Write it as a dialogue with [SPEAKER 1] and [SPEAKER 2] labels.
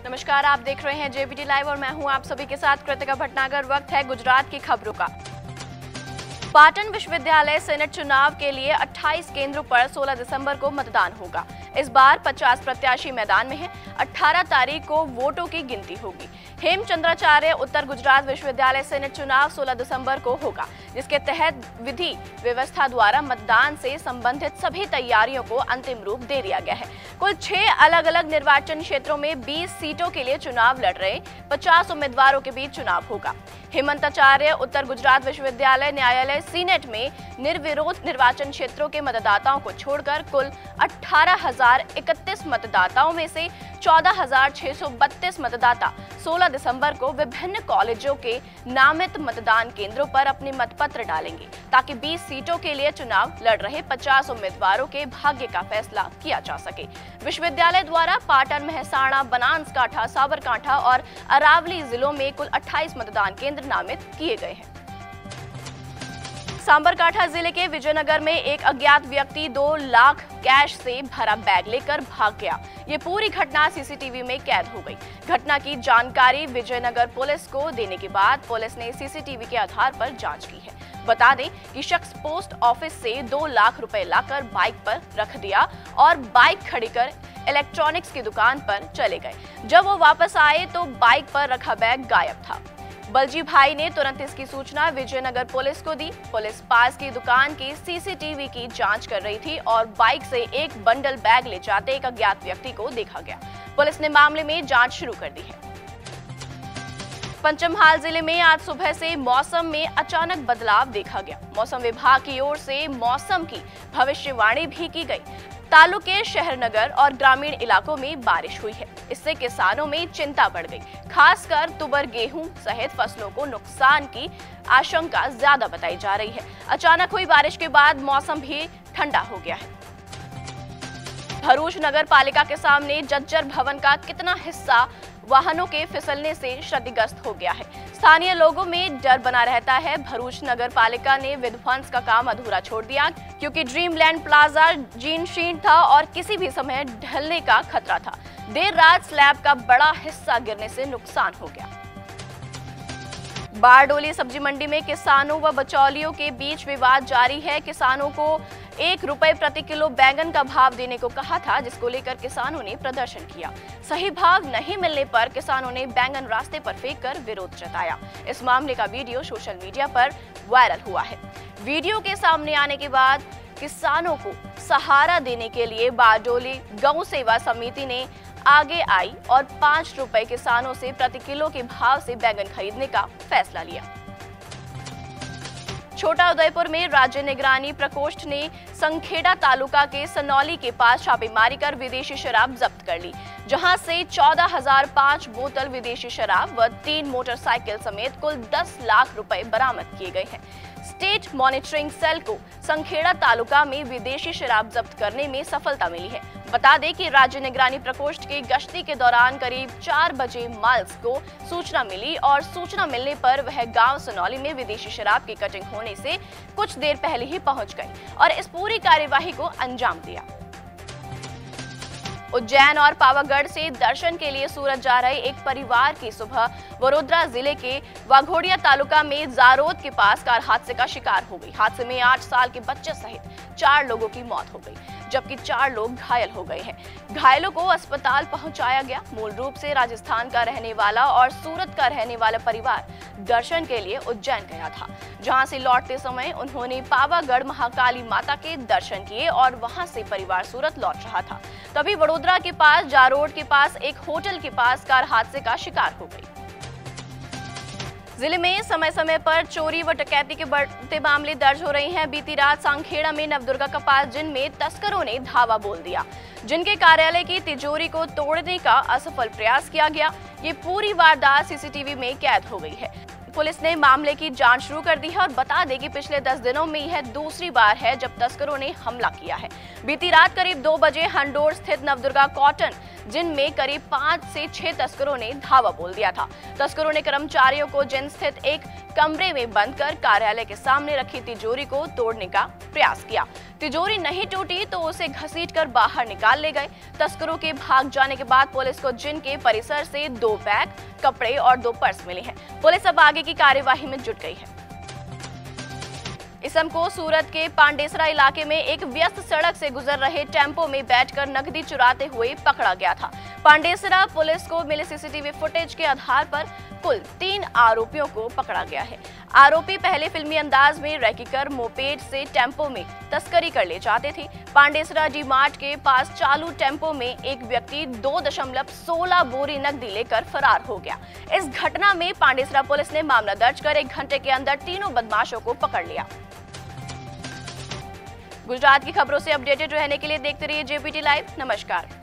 [SPEAKER 1] नमस्कार, आप देख रहे हैं जेबीटी लाइव और मैं हूं आप सभी के साथ कृतिका भटनागर। वक्त है गुजरात की खबरों का। पाटन विश्वविद्यालय सेनेट चुनाव के लिए 28 केंद्रों पर 16 दिसंबर को मतदान होगा। इस बार 50 प्रत्याशी मैदान में हैं। 18 तारीख को वोटों की गिनती होगी। हेमचंद्राचार्य उत्तर गुजरात विश्वविद्यालय सेनेट चुनाव 16 दिसंबर को होगा, जिसके तहत विधि व्यवस्था द्वारा मतदान से संबंधित सभी तैयारियों को अंतिम रूप दे दिया गया है। कुल 6 अलग अलग निर्वाचन क्षेत्रों में 20 सीटों के लिए चुनाव लड़ रहे 50 उम्मीदवारों के बीच चुनाव होगा। हेमंताचार्य उत्तर गुजरात विश्वविद्यालय न्यायालय सीनेट में निर्विरोध निर्वाचन क्षेत्रों के मतदाताओं को छोड़कर कुल 18,031 मतदाताओं में से 14,632 मतदाता 16 दिसंबर को विभिन्न कॉलेजों के नामित मतदान केंद्रों पर अपने मतपत्र डालेंगे, ताकि 20 सीटों के लिए चुनाव लड़ रहे 50 उम्मीदवारों के भाग्य का फैसला किया जा सके। विश्वविद्यालय द्वारा पाटन, मेहसाणा, बनासकांठा, साबरकांठा और अरावली जिलों में कुल 28 मतदान केंद्र नामित किए गए हैं। साबरकांठा जिले के विजयनगर में एक अज्ञात व्यक्ति 2 लाख कैश से भरा बैग लेकर भाग गया। ये पूरी घटना सीसीटीवी में कैद हो गई। घटना की जानकारी विजयनगर पुलिस को देने के बाद पुलिस ने सीसीटीवी के आधार पर जांच की है। बता दें कि शख्स पोस्ट ऑफिस से 2 लाख रुपए लाकर बाइक पर रख दिया और बाइक खड़ी कर इलेक्ट्रॉनिक्स की दुकान पर चले गए। जब वो वापस आए तो बाइक पर रखा बैग गायब था। बलजी भाई ने तुरंत इसकी सूचना विजयनगर पुलिस को दी। पुलिस पास की दुकान की सीसीटीवी की जांच कर रही थी और बाइक से एक बंडल बैग ले जाते एक अज्ञात व्यक्ति को देखा गया। पुलिस ने मामले में जांच शुरू कर दी है। पंचमहाल जिले में आज सुबह से मौसम में अचानक बदलाव देखा गया। मौसम विभाग की ओर से मौसम की भविष्यवाणी भी की गई। तालुके, शहर, नगर और ग्रामीण इलाकों में बारिश हुई है। इससे किसानों में चिंता बढ़ गई। खासकर तुवर, गेहूं सहित फसलों को नुकसान की आशंका ज्यादा बताई जा रही है। अचानक हुई बारिश के बाद मौसम भी ठंडा हो गया है। भरूच नगर पालिका के सामने जज्जर भवन का कितना हिस्सा वाहनों के फिसलने से क्षतिग्रस्त हो गया है। स्थानीय लोगों में डर बना रहता है। भरूच नगर पालिका ने विध्वंस का काम अधूरा छोड़ दिया, क्योंकि ड्रीमलैंड प्लाजा जीर्ण था और किसी भी समय ढलने का खतरा था। देर रात स्लैब का बड़ा हिस्सा गिरने से नुकसान हो गया। बारडोली सब्जी मंडी में किसानों व बिचौलियों के बीच विवाद जारी है। किसानों को 1 रुपए प्रति किलो बैंगन का भाव देने को कहा था, जिसको लेकर किसानों ने प्रदर्शन किया। सही भाव नहीं मिलने पर किसानों ने बैंगन रास्ते पर फेंककर विरोध जताया। इस मामले का वीडियो सोशल मीडिया पर वायरल हुआ है। वीडियो के सामने आने के बाद किसानों को सहारा देने के लिए बारडोली गौ सेवा समिति ने आगे आई और 5 रुपए किसानों से प्रति किलो के भाव से बैंगन खरीदने का फैसला लिया। छोटा उदयपुर में राज्य निगरानी प्रकोष्ठ ने संखेड़ा तालुका के सनौली के पास छापेमारी कर विदेशी शराब जब्त कर ली, जहां से 14,005 बोतल विदेशी शराब व 3 मोटरसाइकिल समेत कुल 10 लाख रुपए बरामद किए गए हैं। स्टेट मॉनिटरिंग सेल को संखेड़ा तालुका में विदेशी शराब जब्त करने में सफलता मिली है। बता दें कि राज्य निगरानी प्रकोष्ठ की गश्ती के दौरान करीब 4 बजे माल्स को सूचना मिली और सूचना मिलने पर वह गांव सनौली में विदेशी शराब की कटिंग होने से कुछ देर पहले ही पहुंच गई और इस पूरी कार्यवाही को अंजाम दिया। उज्जैन और पावागढ़ से दर्शन के लिए सूरत जा रहे एक परिवार की सुबह वडोदरा जिले के वाघोडिया तालुका में जारोद के पास कार हादसे का शिकार हो गई। हादसे में 8 साल के बच्चे सहित 4 लोगों की मौत हो गई, जबकि 4 लोग घायल हो गए हैं। घायलों को अस्पताल पहुंचाया गया। मूल रूप से राजस्थान का रहने वाला और सूरत का रहने वाला परिवार दर्शन के लिए उज्जैन गया था, जहां से लौटते समय उन्होंने पावागढ़ महाकाली माता के दर्शन किए और वहां से परिवार सूरत लौट रहा था। तभी वडोदरा के पास जारोड के पास एक होटल के पास कार हादसे का शिकार हो गई। जिले में समय समय पर चोरी व डकैती के बढ़ते मामले दर्ज हो रहे हैं। बीती रात सांखेड़ा में नवदुर्गा का पास जिन में तस्करों ने धावा बोल दिया, जिनके कार्यालय की तिजोरी को तोड़ने का असफल प्रयास किया गया। ये पूरी वारदात सीसीटीवी में कैद हो गई है। पुलिस ने मामले की जांच शुरू कर दी है और बता दें कि पिछले 10 दिनों में यह दूसरी बार है जब तस्करों ने हमला किया है। बीती रात करीब 2 बजे हंडोर स्थित नवदुर्गा कॉटन जिनमें करीब 5 से 6 तस्करों ने धावा बोल दिया था। तस्करों ने कर्मचारियों को जिन स्थित एक कमरे में बंद कर कार्यालय के सामने रखी तिजोरी को तोड़ने का प्रयास किया। तिजोरी नहीं टूटी तो उसे घसीटकर बाहर निकाल ले गए। तस्करों के भाग जाने के बाद पुलिस को जिन के परिसर से 2 बैग, कपड़े और 2 पर्स मिले हैं। पुलिस अब आगे की कार्यवाही में जुट गई है। इसम को सूरत के पांडेसरा इलाके में एक व्यस्त सड़क से गुजर रहे टेम्पो में बैठकर नकदी चुराते हुए पकड़ा गया था। पांडेसरा पुलिस को मिले सीसीटीवी फुटेज के आधार पर कुल 3 आरोपियों को पकड़ा गया है। आरोपी पहले फिल्मी अंदाज में रैकी कर मोपेड से टेम्पो में तस्करी कर ले जाते थे। पांडेसरा डी मार्ट के पास चालू टेम्पो में एक व्यक्ति 2.16 बोरी नकदी लेकर फरार हो गया। इस घटना में पांडेसरा पुलिस ने मामला दर्ज कर 1 घंटे के अंदर तीनों बदमाशों को पकड़ लिया। गुजरात की खबरों से अपडेटेड रहने के लिए देखते रहिए जेपीटी लाइव। नमस्कार।